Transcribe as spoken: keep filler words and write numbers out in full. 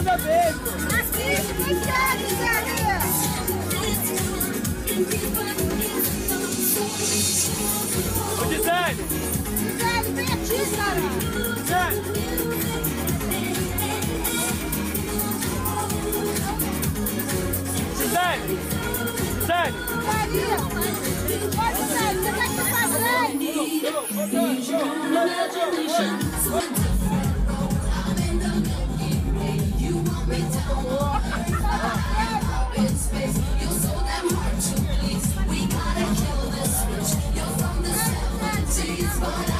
manda beijo. Assiste, me segue, Gisele. Ô, Gisele. Gisele, vem aqui, cara. Gisele. Gisele. Gisele. Gisele, Gisele, você vai te fazer. But